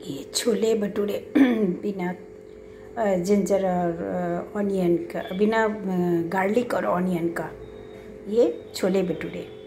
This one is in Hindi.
ये छोले भटूरे बिना जिंजर और ऑनियन का, बिना गार्लिक और ऑनियन का, ये छोले भटूरे।